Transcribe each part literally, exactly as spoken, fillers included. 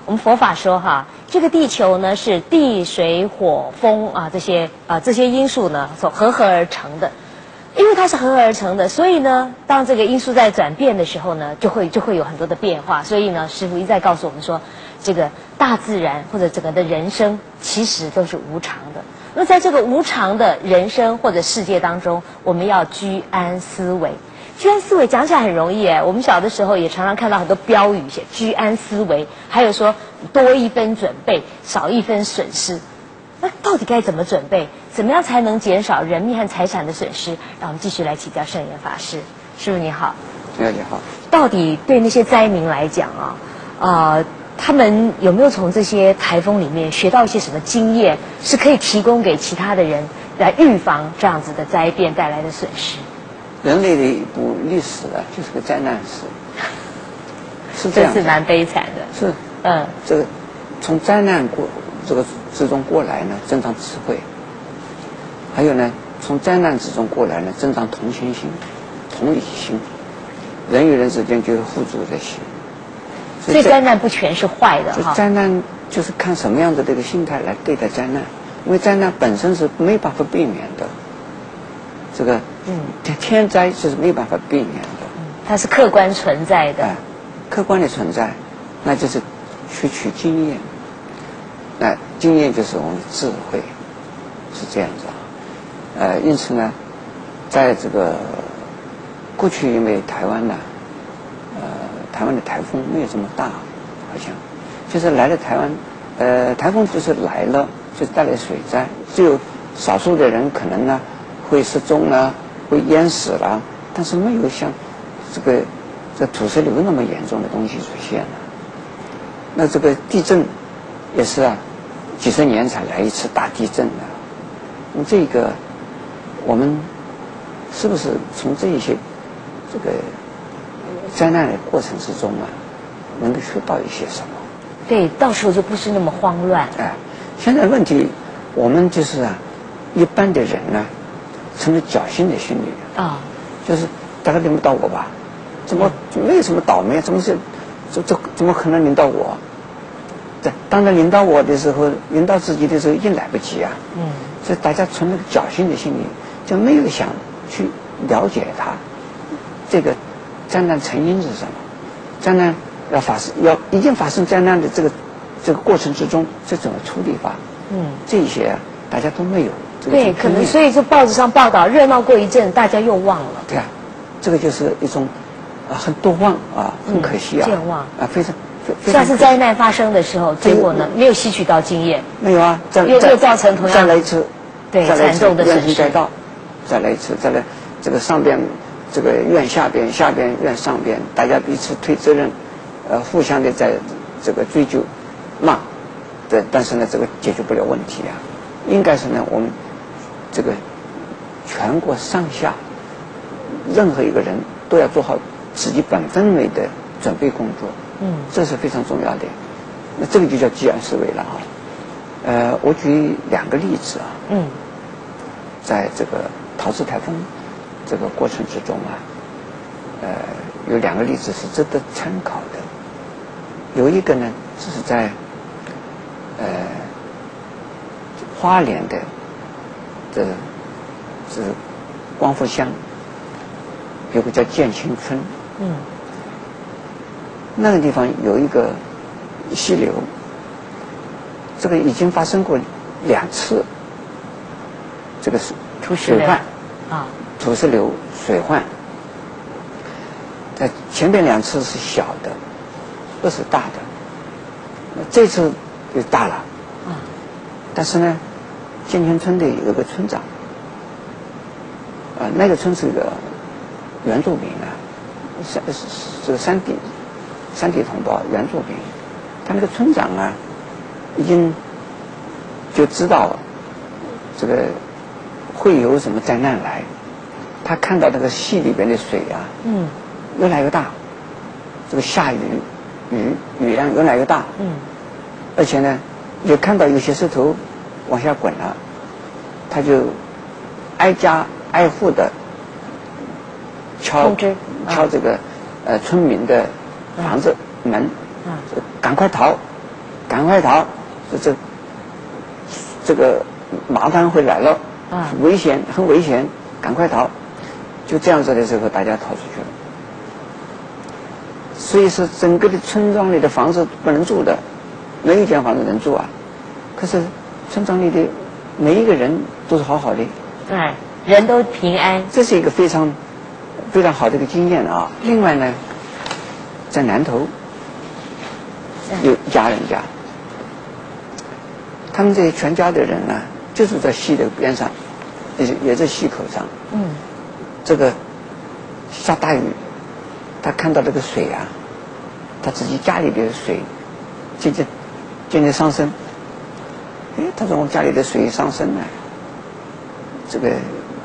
我们佛法说哈，这个地球呢是地水火风啊这些啊这些因素呢所合合而成的。因为它是合合而成的，所以呢，当这个因素在转变的时候呢，就会就会有很多的变化。所以呢，师父一再告诉我们说，这个大自然或者整个的人生其实都是无常的。那在这个无常的人生或者世界当中，我们要居安思危。居安思危讲起来很容易哎，我们小的时候也常常看到很多标语写居安思危，还有说多一分准备，少一分损失。那到底该怎么准备？怎么样才能减少人命和财产的损失？让我们继续来请教圣严法师。师父你好。 哎，你好。 到底对那些灾民来讲啊，呃，他们有没有从这些台风里面学到一些什么经验，是可以提供给其他的人来预防这样子的灾变带来的损失？ 人类的一部历史啊，就是个灾难史，是这样。 这是蛮悲惨的。 是。嗯。这个从灾难过这个之中过来呢，增长智慧；还有呢，从灾难之中过来呢，增长同情心、同理心，人与人之间就有互助的心。 所以灾难不全是坏的哈。 灾难就是看什么样的这个心态来对待灾难，因为灾难本身是没办法避免的。这个嗯，天灾是没办法避免的， 嗯，它是客观存在的。 哎，客观的存在，那就是去取经验。那经验就是我们的智慧，是这样子啊。呃，因此呢，在这个过去，因为台湾呢，呃，台湾的台风没有这么大，好像就是来了台湾，呃，台风就是来了，就带来水灾，只有少数的人可能呢会失踪了，会淹死了，但是没有像这个这土石流那么严重的东西出现了。那这个地震也是啊，几十年才来一次大地震的。那这个我们是不是从这一些这个灾难的过程之中啊，能够学到一些什么？ 对，到时候就不是那么慌乱。 哎，现在问题我们就是啊，一般的人呢，成了侥幸的心理啊，就是大概轮不到我吧？怎么没有什么倒霉？怎么是这这怎么可能轮到我？对，当然轮到我的时候，轮到自己的时候已经来不及啊。嗯，所以大家存那个侥幸的心理，就没有想去了解它这个灾难成因是什么，灾难要发生要已经发生灾难的这个这个过程之中，这怎么处理法？嗯，这些啊，大家都没有。 对，可能所以就报纸上报道热闹过一阵，大家又忘了。 对啊，这个就是一种啊很多忘啊，很可惜啊， 健忘啊，非常。 下次灾难发生的时候，结果呢没有吸取到经验， 没有啊，再又又造成同样再来一次， 对惨重的损失。 改道，再来一次，再来这个上边这个怨下边，下边怨上边，大家彼此推责任，呃，互相的在这个追究骂，对，但是呢，这个解决不了问题啊。应该是呢，我们这个全国上下任何一个人都要做好自己本分内的准备工作。嗯，这是非常重要的。那这个就叫居安思危了啊。呃，我举两个例子啊。嗯。在这个陶瓷台风这个过程之中啊，呃，有两个例子是值得参考的。有一个呢，是在呃花莲的这这光复乡，有个叫建清村。嗯。那个地方有一个溪流，这个已经发生过两次，这个是土石流啊，土石流水患。在前面两次是小的，不是大的，这次就大了。啊，但是呢，建清村的有个村长，啊，那个村是一个原住民啊，山这个山地。山地同胞原住民，他那个村长啊，已经就知道这个会有什么灾难来。他看到那个溪里边的水啊，嗯，越来越大，这个下雨雨雨量越来越大，嗯，而且呢，也看到有些石头往下滚了，他就挨家挨户的敲敲这个呃村民的房子门，赶快逃， 赶快逃，这这这个麻烦会来了， 啊， 危险，很危险，赶快逃。就这样子的时候，大家逃出去了。所以说，整个的村庄里的房子不能住的，没有一间房子能住啊。可是村庄里的每一个人都是好好的， 哎，人都平安。 这是一个非常非常好的一个经验啊。另外呢，在南头有一家人家，他们这些全家的人呢，就住在溪的边上，也也在溪口上。 嗯， 这个下大雨，他看到这个水啊，他自己家里的水渐渐渐渐上升。哎，他说我家里的水上升了，这个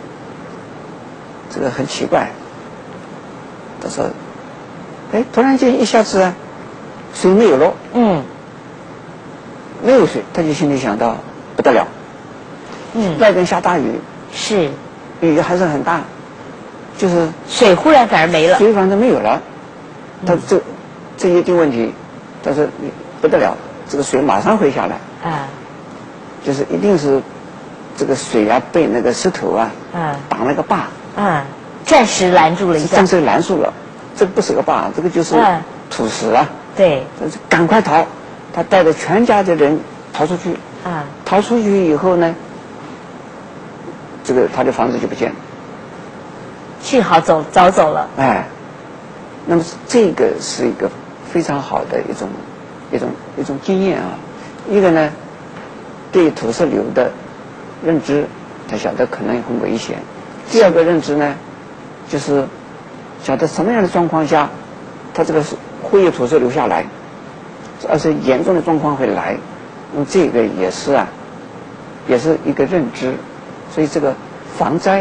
这个很奇怪。他说，哎，突然间一下子啊，水没有了。 嗯， 没有水，他就心里想到不得了。 嗯， 外边下大雨， 是雨还是很大，就是水忽然反而没了。 水反正没有了。他这这一定问题，他说不得了，这个水马上会下来。 啊， 就是一定是这个水啊被那个石头啊啊挡了个坝， 啊，暂时拦住了一下暂。时拦住了。这个不是个坝，这个就是嗯土石啊。 对， 赶快逃！他带着全家的人逃出去。 啊， 逃出去以后呢，这个他的房子就不见了。 幸好走早走了。 哎，那么这个是一个非常好的一种一种一种经验啊。一个呢，对土石流的认知，他晓得可能很危险。第二个认知呢，就是晓得什么样的状况下，他这个会有土石流下来，而且严重的状况会来。那么这个也是啊，也是一个认知。所以这个防灾，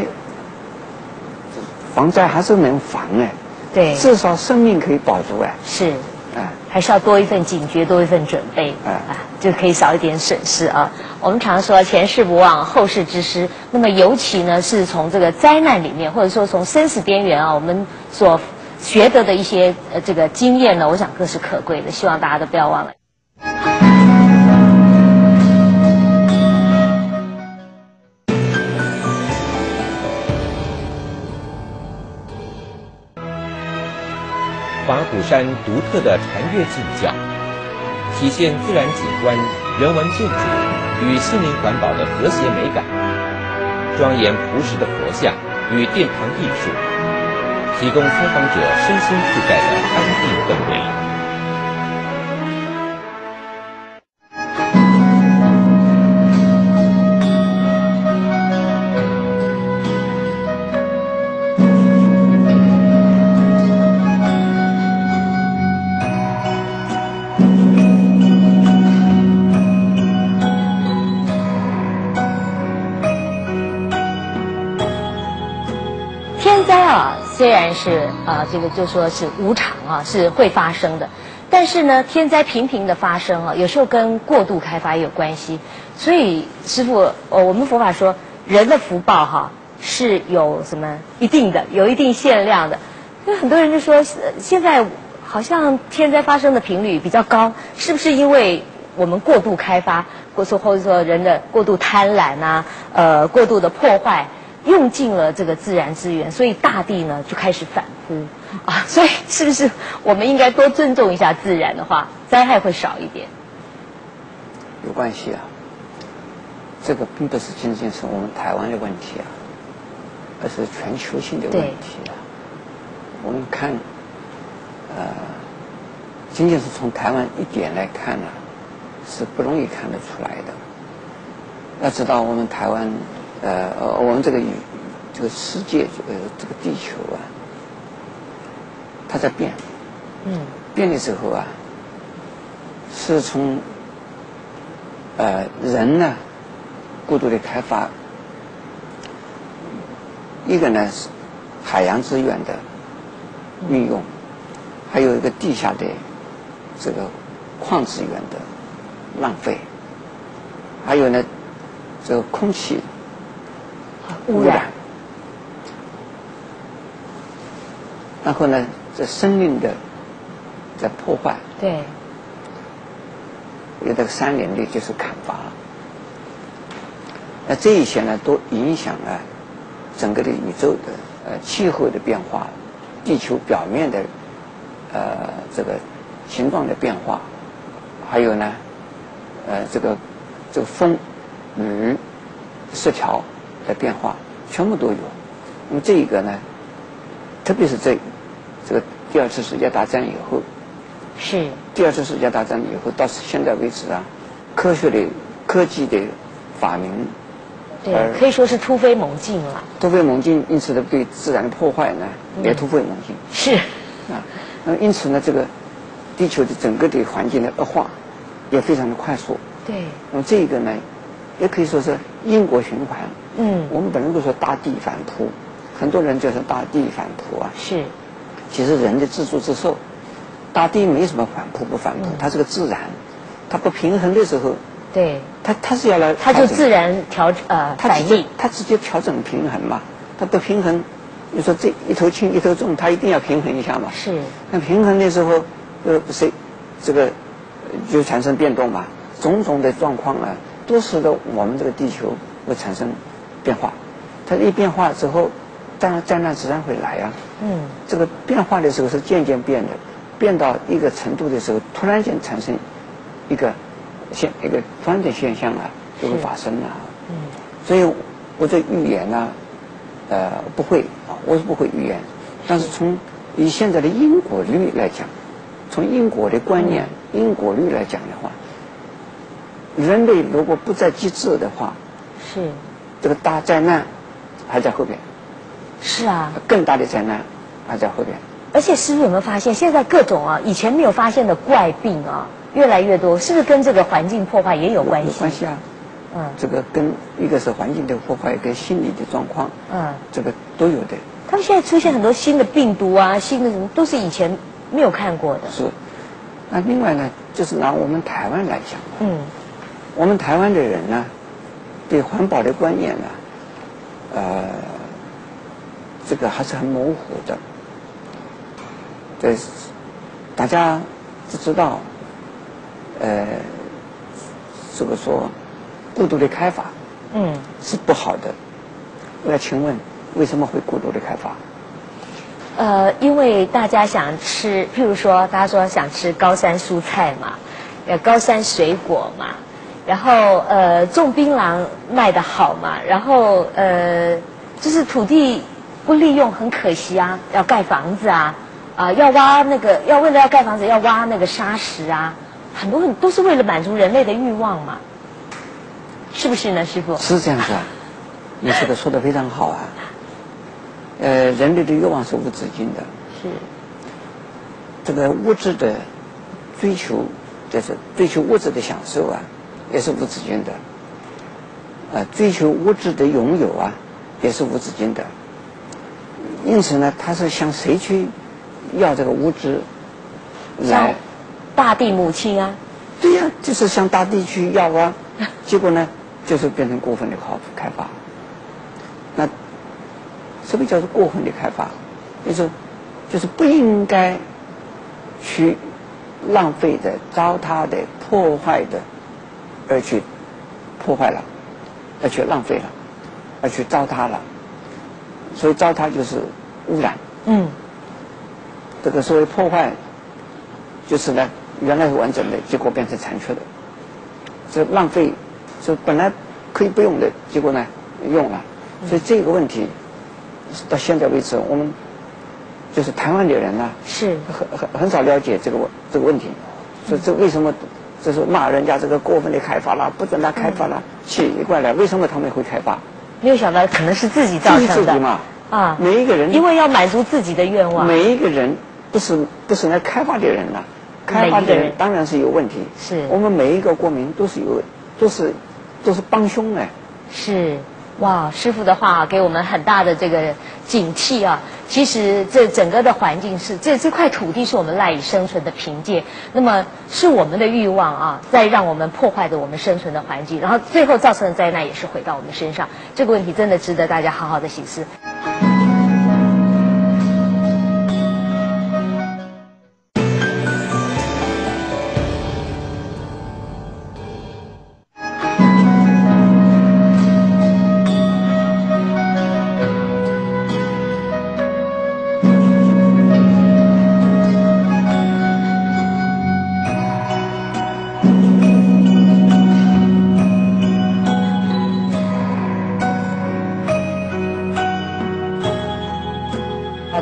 防灾还是能防哎， 对， 至少生命可以保住哎。 是， 哎， 还是要多一份警觉，多一份准备， 哎啊，就可以少一点损失啊。我们常说前事不忘，后事之师。那么尤其呢，是从这个灾难里面，或者说从生死边缘啊，我们所学得的一些呃这个经验呢，我想更是可贵的。希望大家都不要忘了。 法鼓山独特的禅悦静教，体现自然景观、人文建筑与心灵环保的和谐美感，庄严朴实的佛像与殿堂艺术，提供参访者身心自在的安定氛围。 天灾啊，虽然是啊、呃，这个就说是无常啊，是会发生的，但是呢，天灾频频的发生啊，有时候跟过度开发也有关系。所以师父，呃，我们佛法说，人的福报哈、啊、是有什么一定的，有一定限量的。那很多人就说，现在好像天灾发生的频率比较高，是不是因为我们过度开发，或者说或者说人的过度贪婪啊，呃，过度的破坏？用尽了这个自然资源，所以大地呢就开始反扑啊。所以是不是我们应该多尊重一下自然的话，灾害会少一点？ 有关系啊。这个并不是仅仅是我们台湾的问题啊，而是全球性的问题啊。我们看，呃，仅仅是从台湾一点来看呢、啊，是不容易看得出来的。要知道，我们台湾。呃，我们这个宇，这个世界，呃，这个地球啊，它在变。 嗯。 变的时候啊，是从呃人呢过度的开发，一个呢是海洋资源的运用，还有一个地下的这个矿资源的浪费，还有呢这个空气。 污染， 然后呢，这生命的在破坏。 对。 有的山林的就是砍伐了。那这一些呢，都影响了整个的宇宙的呃气候的变化，地球表面的呃这个形状的变化，还有呢，呃这个这个风雨失调的变化，全部都有。那么这一个呢，特别是这这个第二次世界大战以后， 是第二次世界大战以后到现在为止啊，科学的科技的发明。 对，可以说是突飞猛进了。 突飞猛进，因此呢，对自然的破坏呢也突飞猛进。 嗯、是啊，那么因此呢，这个地球的整个的环境的恶化也非常的快速。 对。 那么这个呢，也可以说是因果循环。 嗯。 我们本来都说大地反扑，很多人就是大地反扑啊。 是。 其实人的自作自受，大地没什么反扑不反扑，嗯、它是个自然，它不平衡的时候。 对， 它它是要来， 它就自然调呃反应， 它直接调整平衡嘛。它不平衡，你说这一头轻一头重，它一定要平衡一下嘛。 是。 那平衡的时候，呃，谁这个就产生变动嘛？种种的状况啊，都使得我们这个地球会产生变化。它一变化之后，当然灾难自然会来啊。嗯。这个变化的时候是渐渐变的，变到一个程度的时候，突然间产生一个。现一个突然的现象啊，就会发生了。嗯，所以我这预言呢、啊，呃，不会啊，我是不会预言。但是从以现在的因果律来讲，从因果的观念、嗯、因果律来讲的话，人类如果不再机智的话， 是这个大灾难还在后边。 是啊， 更大的灾难还在后边。 而且师父有没有发现，现在各种啊以前没有发现的怪病啊越来越多，是不是跟这个环境破坏也有关系？ 有关系啊。嗯，这个跟一个是环境的破坏，跟心理的状况，嗯，这个都有的。 他们现在出现很多新的病毒啊，新的什么都是以前没有看过的。 是。那另外呢，就是拿我们台湾来讲， 嗯， 我们台湾的人呢，对环保的观念呢，呃，这个还是很模糊的。这大家都知道，呃，这个说过度的开发，嗯，是不好的。我要请问，为什么会过度的开发？ 呃，因为大家想吃，譬如说，大家说想吃高山蔬菜嘛，呃，高山水果嘛，然后呃，种槟榔卖得好嘛，然后呃，就是土地不利用很可惜啊，要盖房子啊。啊、呃，要挖那个，要为了要盖房子，要挖那个沙石啊，很多很都是为了满足人类的欲望嘛，是不是呢，师父？ 是这样子啊，你这个说的非常好啊。呃，人类的欲望是无止境的。 是。 这个物质的追求，就是追求物质的享受啊，也是无止境的。呃，追求物质的拥有啊，也是无止境的。因此呢，他是向谁去？要这个物质来， 大地母亲啊， 对呀、啊，就是向大地去要啊，结果呢，就是变成过分的开发。那什么叫做过分的开发？就是就是不应该去浪费的、糟蹋的、破坏的，而去破坏了，而去浪费了，而去糟蹋了。所以糟蹋就是污染。嗯。这个所谓破坏，就是呢，原来是完整的，结果变成残缺的。这浪费，就本来可以不用的，结果呢用了。所以这个问题到现在为止，我们就是台湾的人呢， 是很很很少了解这个这个问题。所以这为什么这是骂人家这个过分的开发了，不准他开发了，奇怪了，为什么他们会开发？ 没有想到可能是自己造成的。 自己嘛啊，每一个人因为要满足自己的愿望， 每一个人。不是不是来开发的人呐、啊，开发的人当然是有问题。 是我们每一个国民都是有，都是都是帮凶哎。 是哇，师父的话给我们很大的这个警惕啊。其实这整个的环境是这这块土地是我们赖以生存的凭借，那么是我们的欲望啊，在让我们破坏着我们生存的环境，然后最后造成的灾难也是回到我们身上。这个问题真的值得大家好好的省思。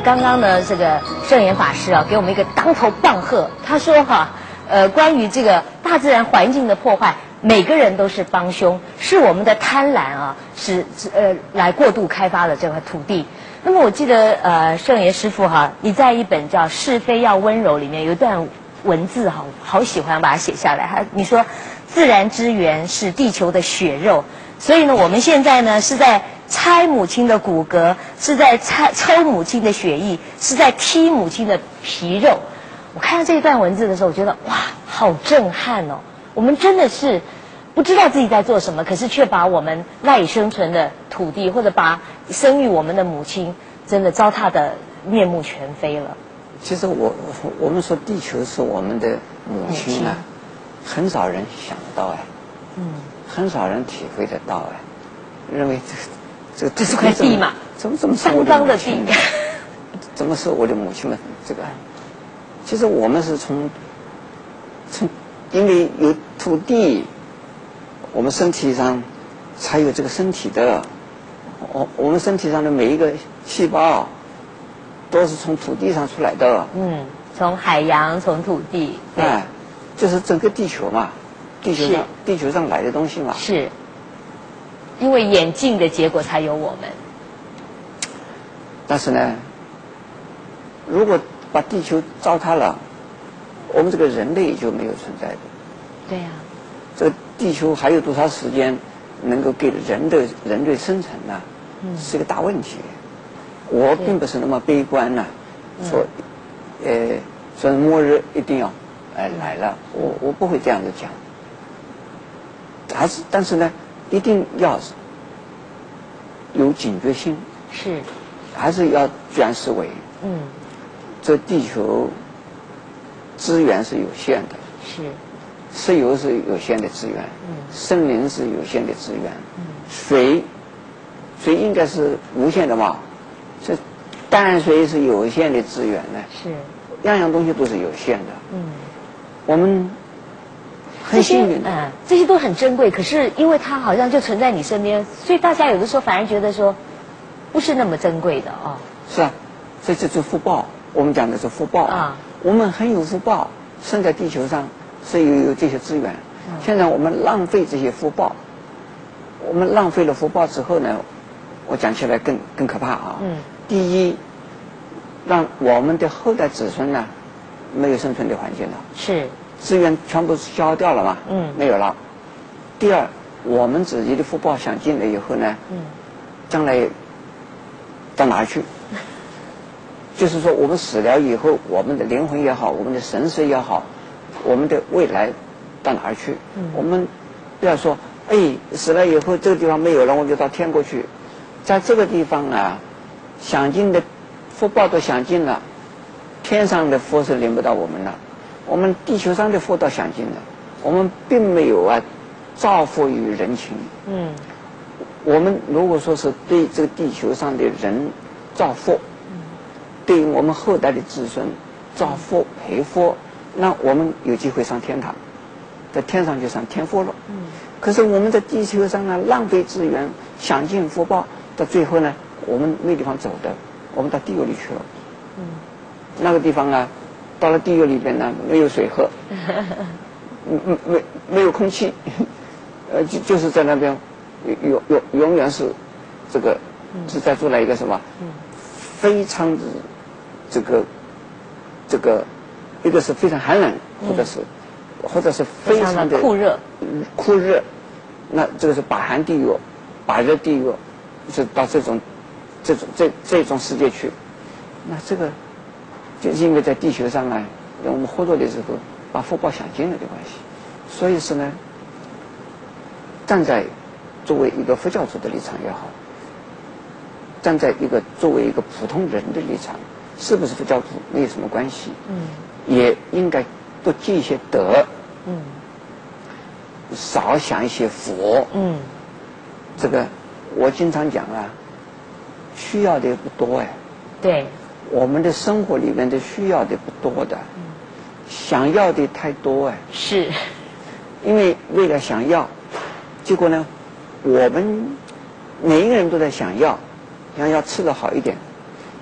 刚刚呢，这个圣严法师啊，给我们一个当头棒喝。他说哈，呃，关于这个大自然环境的破坏，每个人都是帮凶，是我们的贪婪啊，是呃来过度开发了这块土地。那么我记得呃，圣严师父哈，你在一本叫《是非要温柔》里面有一段文字哈，好喜欢把它写下来。他你说，自然之源是地球的血肉，所以呢，我们现在呢是在拆母亲的骨骼，是在拆抽母亲的血液，是在剔母亲的皮肉。我看到这一段文字的时候，我觉得哇，好震撼哦！我们真的是不知道自己在做什么，可是却把我们赖以生存的土地，或者把生育我们的母亲，真的糟蹋的面目全非了。 其实我我们说地球是我们的母亲啊，很少人想到哎，嗯，很少人体会得到哎，认为这这这是块地嘛， 怎么怎么脏脏的地， 怎么是我的母亲呢？这个，其实我们是从从因为有土地，我们身体上才有这个身体的，我我们身体上的每一个细胞都是从土地上出来的。嗯， 从海洋，从土地， 哎，就是整个地球嘛，地球上地球上来的东西嘛。 是。因为演进的结果才有我们。 但是呢，如果把地球糟蹋了，我们这个人类就没有存在的。 对呀、啊。 这个地球还有多少时间能够给人的人类生存呢？嗯，是一个大问题。我并不是那么悲观呢、啊，说，呃，说末日一定要，哎、呃、来了，我我不会这样子讲。还是，但是呢。一定要有警觉性， 是， 还是要居安思危。嗯，这地球资源是有限的， 是， 石油是有限的资源，嗯，森林是有限的资源，嗯，水，水应该是无限的嘛，这淡水是有限的资源呢， 是， 样样东西都是有限的。嗯，我们。 这些嗯，这些都很珍贵，可是因为它好像就存在你身边，所以大家有的时候反而觉得说，不是那么珍贵的哦。 是啊，所以这是福报，我们讲的是福报啊。我们很有福报，生在地球上是有有这些资源。嗯、现在我们浪费这些福报，我们浪费了福报之后呢，我讲起来更更可怕啊。嗯。第一，让我们的后代子孙呢，没有生存的环境了。 是。 资源全部消掉了嘛？嗯，没有了。第二，我们自己的福报享尽了以后呢，嗯，将来到哪儿去？就是说，我们死了以后，我们的灵魂也好，我们的神识也好，我们的未来到哪儿去？嗯，我们不要说，哎，死了以后这个地方没有了，我就到天国去。在这个地方啊，享尽的福报都享尽了，天上的福是领不到我们了。我们地球上的福倒享尽了，我们并没有啊造福于人群。嗯，我们如果说是对这个地球上的人造福，嗯，对于我们后代的子孙造福培福，那我们有机会上天堂，在天上就上天福了。嗯，可是我们在地球上呢，浪费资源，享尽福报，到最后呢，我们没地方走的，我们到地狱里去了。嗯，那个地方啊。到了地狱里边呢，没有水喝，没没没有空气，呃，就就是在那边，永永永远是这个是在做了一个什么，非常的这个这个，一个是非常寒冷，或者是或者是非常的酷热， 酷热，那这个是把寒地狱，把热地狱，是到这种这种这这种世界去，那这个。就是因为在地球上啊，我们活着的时候把福报享尽了的关系，所以是呢，站在作为一个佛教徒的立场也好，站在一个作为一个普通人的立场，是不是佛教徒没有什么关系，嗯，也应该多积一些德，嗯，少想一些佛，嗯，这个我经常讲啊，需要的不多哎， 对。 我们的生活里面的需要的不多的，嗯、想要的太多哎。 是， 因为为了想要，结果呢，我们每一个人都在想要，想要吃的好一点，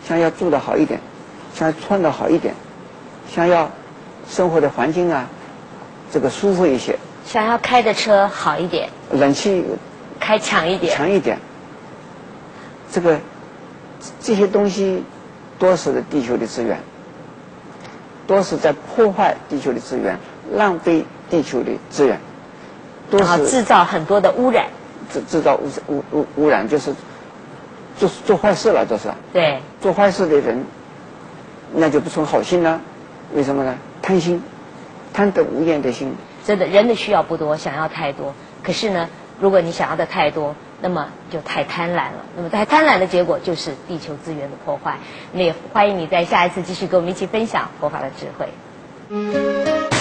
想要住得好一点，想要穿得好一点，想要生活的环境啊，这个舒服一些， 想要开的车好一点， 冷气开强一点， 强一点。这个这些东西多是地球的资源，多是在破坏地球的资源，浪费地球的资源，都然后是制造很多的污染。 制制造污污污污染，就是做做坏事了，都是。 对， 做坏事的人，那就不存好心了。为什么呢？贪心，贪得无厌的心。 真的，人的需要不多，想要太多。可是呢，如果你想要的太多，那么就太贪婪了。那么太贪婪的结果就是地球资源的破坏。那也欢迎你在下一次继续跟我们一起分享佛法的智慧。